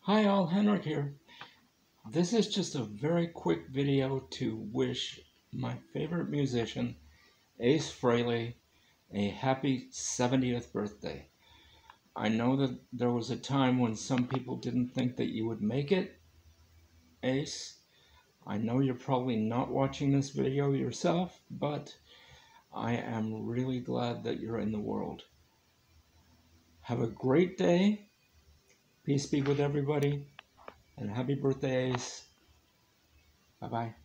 Hi all, Henrik here. This is just a very quick video to wish my favorite musician, Ace Frehley, a happy 70th birthday. I know that there was a time when some people didn't think that you would make it, Ace. I know you're probably not watching this video yourself, but I am really glad that you're in the world. Have a great day. Peace be with everybody. And happy birthday, Ace. Bye-bye.